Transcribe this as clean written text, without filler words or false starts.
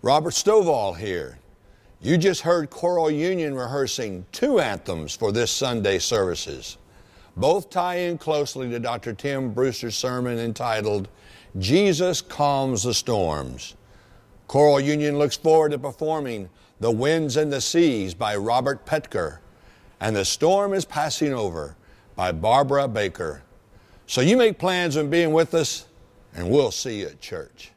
Robert Stovall here. You just heard Choral Union rehearsing 2 anthems for this Sunday services. Both tie in closely to Dr. Tim Brewster's sermon entitled, Jesus Calms the Storms. Choral Union looks forward to performing The Winds and the Seas by Robert Petker and The Storm is Passing Over by Barbara Baker. So you make plans on being with us, and we'll see you at church.